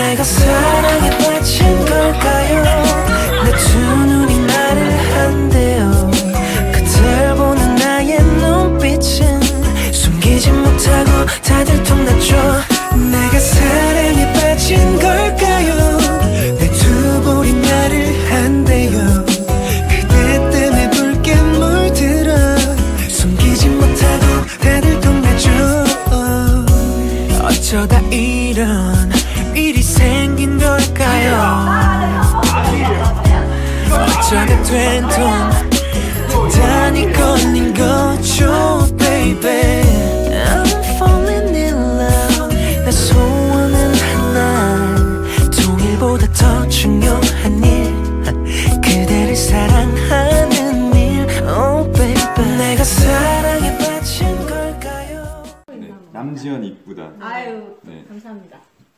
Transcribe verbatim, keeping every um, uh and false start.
내가 사랑에 빠진 걸까요? 내 두 눈이 말을 한대요. 그댈 보는 나의 눈빛은 숨기지 못하고 다들 통났죠. 내가 사랑에 빠진 걸까요? 내 두 볼이 말을 한대요. 그대 때문에 붉게 물들어 숨기지 못하고 다들 통났죠. 어쩌다 이런 일이 생긴 걸까요? 어쩌다 된 돈 단단히 걸린 거죠, baby. I'm falling in love. 나 소원은 하나, 통일보다 더 중요한 일, 그대를 사랑하는 일, oh baby. 내가 사랑에 빠진 걸까요? 네, 남지연 이쁘다. 아유, 네. 감사합니다.